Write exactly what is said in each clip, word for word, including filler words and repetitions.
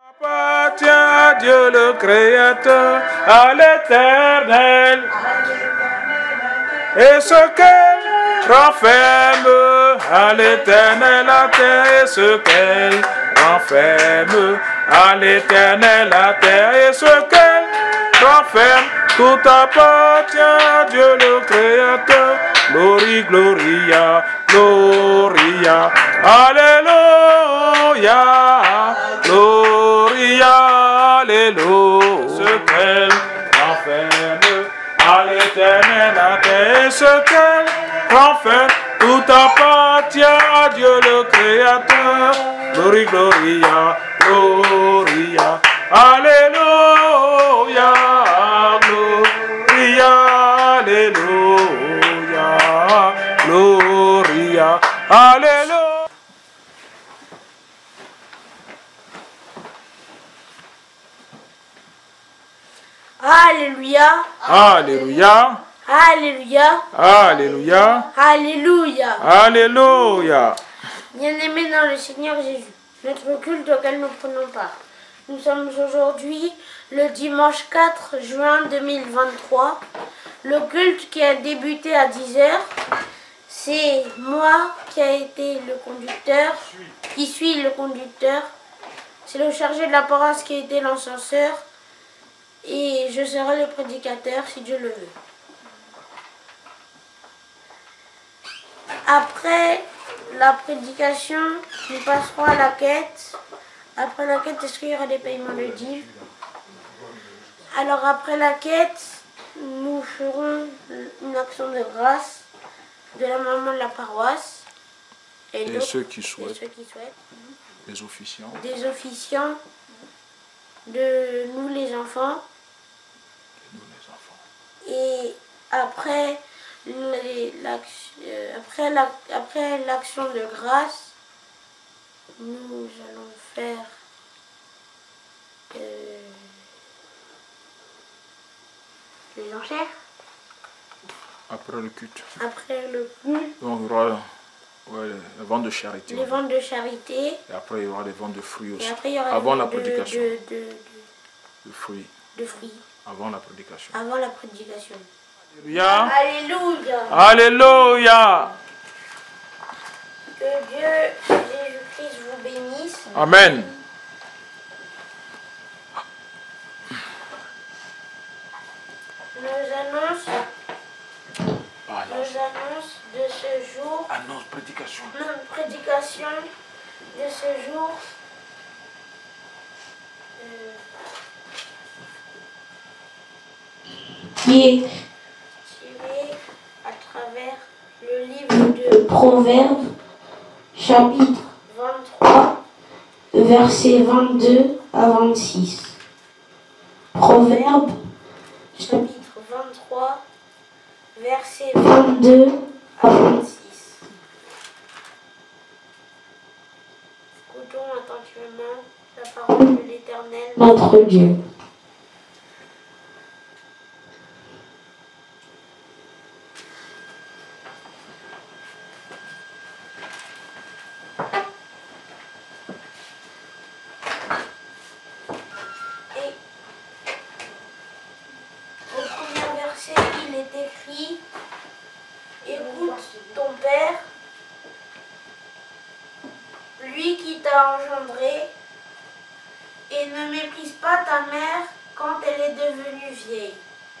Appartient à Dieu le Créateur, à l'Éternel. Et ce qu'elle renferme, à l'Éternel la terre, et ce qu'elle renferme, à l'Éternel la terre, et ce qu'elle renferme, tout appartient à Dieu le Créateur. Glory, Gloria, Gloria, Alléluia, Gloria, Alléluia. Ce qu'elle renferme, à l'Éternel la terre, ce qu'elle renferme, tout appartient à Dieu le Créateur. Glory, Gloria, Gloria, Alléluia, Gloria, Alléluia, Gloria, Alléluia. Alléluia. Alléluia. Alléluia. Alléluia. Alléluia. Alléluia. Bien-aimés dans le Seigneur Jésus, notre culte auquel nous prenons part. Nous sommes aujourd'hui le dimanche quatre juin deux mille vingt-trois. Le culte qui a débuté à dix heures, c'est moi qui a été le conducteur, qui suis le conducteur. C'est le chargé de la paroisse qui a été l'encenseur. Et je serai le prédicateur si Dieu le veut. Après la prédication, nous passerons à la quête. Après la quête, est-ce qu'il y aura des paiements de dîmes? Alors après la quête, nous ferons une action de grâce de la maman de la paroisse. Et, Et ceux qui et souhaitent, ceux qui souhaitent. les officiants, Des officiants, de nous les enfants. nous les enfants. Et après l'action de grâce, nous allons faire euh, les enchères. Après le culte. Après le culte, Donc il y aura ouais, les ventes de charité. les ventes de charité. Et après il y aura les ventes de fruits aussi. Et après il y aura Avant les la ventes de, prédication. de, de, de, De fruits. de fruits. Avant la prédication. Avant la prédication. Alléluia. Alléluia. Alléluia. Que Dieu, Jésus-Christ vous bénisse. Amen. Nos annonces, Ah, nos annonces de ce jour, annonce, prédication. notre prédication de ce jour, euh, qui est tirée à travers le livre de Proverbes, chapitre vingt-trois, versets vingt-deux à vingt-six. Proverbes, chapitre vingt-trois, versets vingt-deux à vingt-six. Écoutons attentivement la parole de l'Éternel, notre Dieu. Engendré, et ne méprise pas ta mère quand elle est devenue vieille.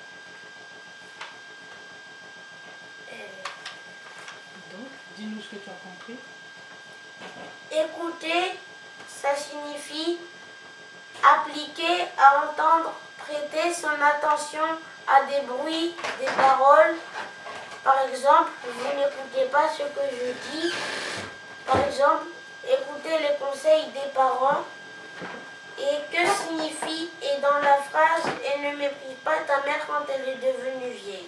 Donc, dis-nous ce que tu as compris. Écouter, ça signifie appliquer, à entendre, prêter son attention à des bruits, des paroles. Par exemple, vous n'écoutez pas ce que je dis. Par exemple, écoutez les conseils des parents. Et que signifie, et dans la phrase, et ne méprise pas ta mère quand elle est devenue vieille.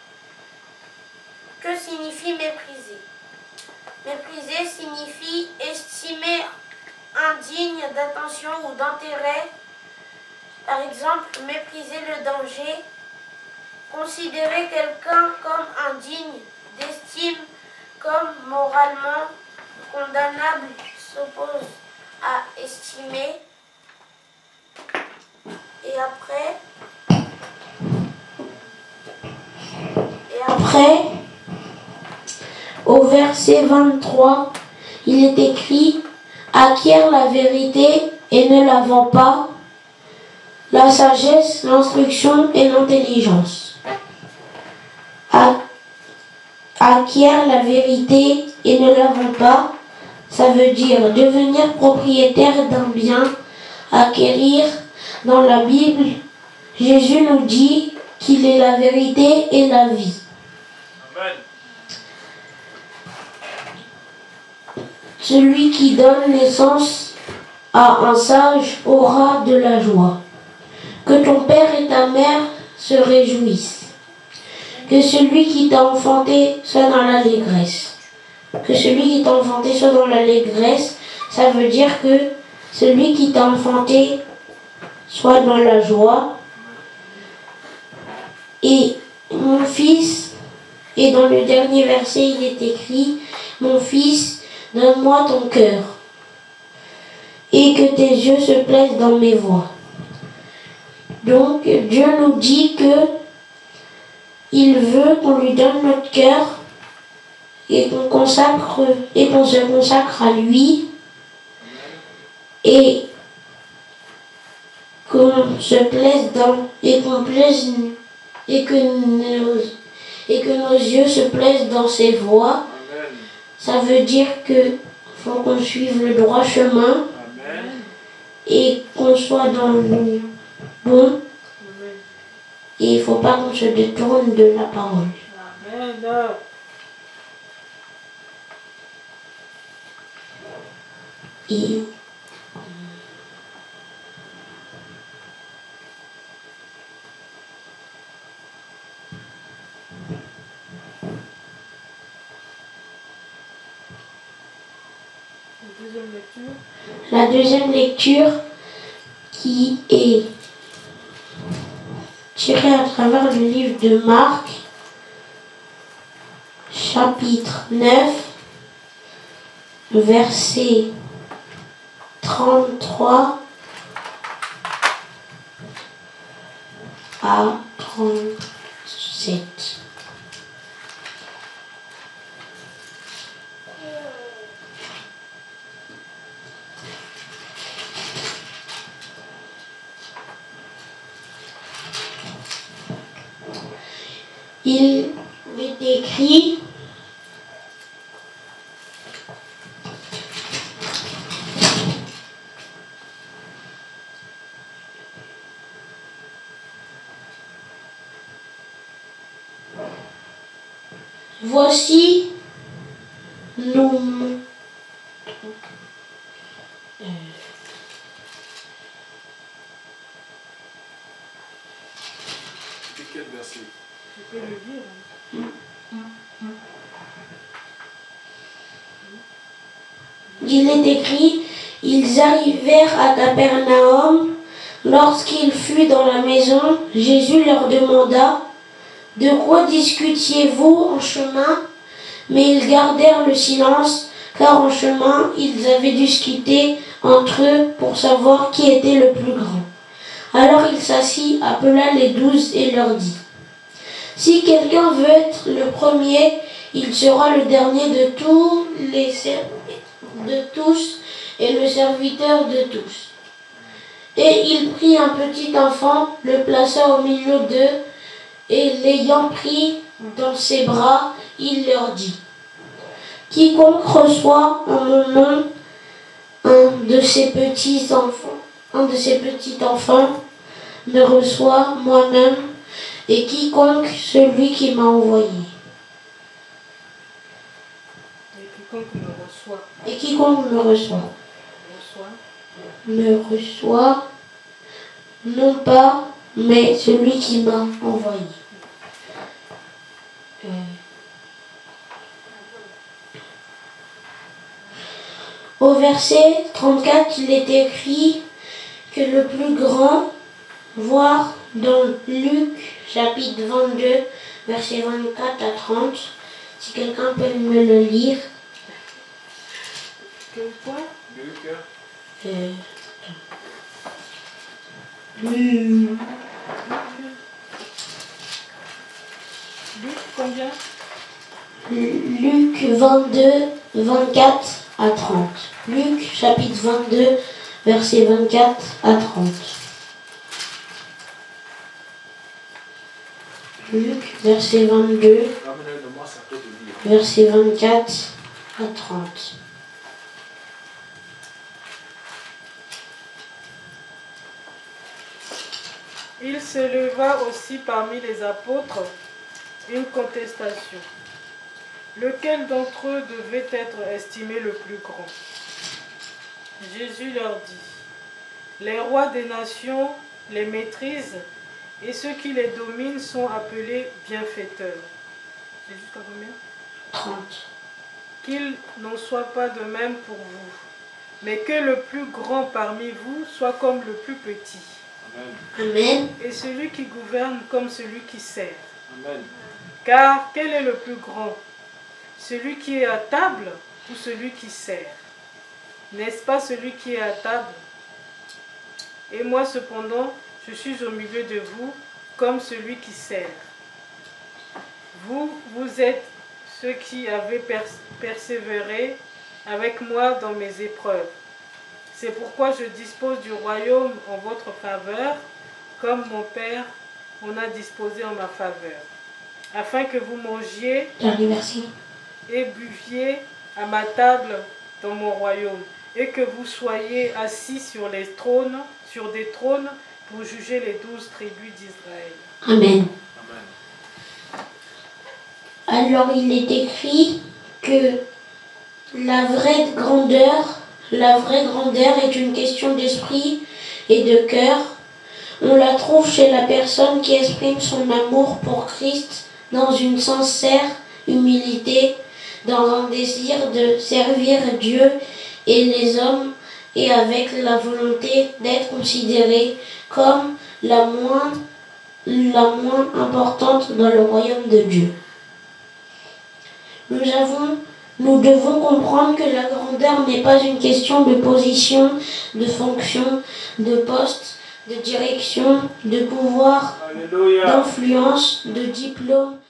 Que signifie mépriser? Mépriser signifie estimer indigne d'attention ou d'intérêt. Par exemple, mépriser le danger. Considérer quelqu'un comme indigne d'estime, comme moralement condamnable, s'oppose à estimer. Et après, et après, au verset vingt-trois, il est écrit « Acquiert la vérité et ne la vends pas, la sagesse, l'instruction et l'intelligence. » Acquiert la vérité et ne la vends pas, ça veut dire devenir propriétaire d'un bien, acquérir. Dans la Bible, Jésus nous dit qu'il est la vérité et la vie. Amen. Celui qui donne naissance à un sage aura de la joie. Que ton père et ta mère se réjouissent. Que celui qui t'a enfanté soit dans l'allégresse. Que celui qui t'a enfanté soit dans l'allégresse, ça veut dire que celui qui t'a enfanté soit dans la joie. Et mon fils, et dans le dernier verset il est écrit, mon fils, donne-moi ton cœur, et que tes yeux se plaisent dans mes voies. Donc Dieu nous dit que il veut qu'on lui donne notre cœur et qu'on consacre et qu'on se consacre à lui et qu'on se plaise dans et qu'on plaise et que nos et que nos yeux se plaisent dans ses voies. Amen. Ça veut dire que faut qu'on suive le droit chemin. Amen. Et qu'on soit dans le bon. Et il ne faut pas qu'on se détourne de la parole. Amen. Et Deuxième lecture. la deuxième lecture qui est tirée à travers le livre de Marc, chapitre neuf, verset trente-trois à trente-sept. Il est écrit voici nous euh, C'est quel verset? Je peux le lire. il est écrit, ils arrivèrent à Capernaum. Lorsqu'il fut dans la maison, Jésus leur demanda, de quoi discutiez-vous en chemin? Mais ils gardèrent le silence, car en chemin, ils avaient discuté entre eux pour savoir qui était le plus grand. Alors il s'assit, appela les douze et leur dit, si quelqu'un veut être le premier, il sera le dernier de tous les ser- de tous et le serviteur de tous. Et il prit un petit enfant, le plaça au milieu d'eux, et l'ayant pris dans ses bras, il leur dit, quiconque reçoit en mon nom un de ces petits enfants, un de ces petits enfants, me reçoit moi-même, et quiconque celui qui m'a envoyé. Et quiconque me reçoit, Et quiconque me reçoit, reçoit. me reçoit, non pas, mais celui qui m'a envoyé. Euh. Au verset trente-quatre, il est écrit que le plus grand, voire dans Luc, chapitre vingt-deux, versets vingt-quatre à trente, si quelqu'un peut me le lire. Quel point? Luc, Euh, Luc. Luc, combien? Luc vingt-deux, vingt-quatre à trente. Luc chapitre vingt-deux, versets vingt-quatre à trente. Luc, verset vingt-deux, verset vingt-quatre à trente. Il se leva aussi parmi les apôtres une contestation. Lequel d'entre eux devait être estimé le plus grand? Jésus leur dit, les rois des nations les maîtrisent et ceux qui les dominent sont appelés bienfaiteurs. C'est jusqu'à combien? trente. Qu'il n'en soit pas de même pour vous, mais que le plus grand parmi vous soit comme le plus petit. Amen. Et celui qui gouverne comme celui qui sert. Amen. Car quel est le plus grand? Celui qui est à table ou celui qui sert? N'est-ce pas celui qui est à table? Et moi cependant, je suis au milieu de vous comme celui qui sert. Vous, vous êtes ceux qui avez pers persévéré avec moi dans mes épreuves. C'est pourquoi je dispose du royaume en votre faveur, comme mon Père en a disposé en ma faveur, afin que vous mangiez et buviez à ma table dans mon royaume, et que vous soyez assis sur les trônes, sur des trônes, pour juger les douze tribus d'Israël. Amen. Alors il est écrit que la vraie grandeur, la vraie grandeur est une question d'esprit et de cœur. On la trouve chez la personne qui exprime son amour pour Christ dans une sincère humilité, dans un désir de servir Dieu et les hommes et avec la volonté d'être considéré comme la moins, la moins importante dans le royaume de Dieu. Nous avons, nous devons comprendre que la grandeur n'est pas une question de position, de fonction, de poste, de direction, de pouvoir, d'influence, de diplôme.